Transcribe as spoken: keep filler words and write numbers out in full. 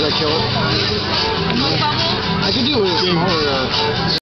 that kill it? I could do it with some more. Uh,